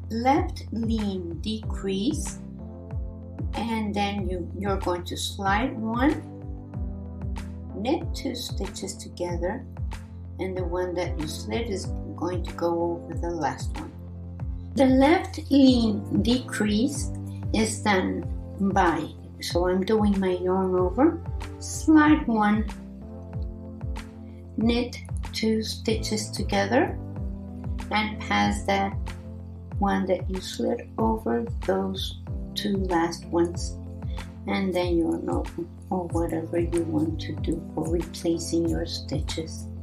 left lean decrease, and then you're going to slide one, knit 2 stitches together, and the one that you slid is going to go over the last one. The left lean decrease is done by, so I'm doing my yarn over, slide one, knit 2 stitches together, and pass that one that you slid over those 2 last ones, and then yarn over, or whatever you want to do for replacing your stitches.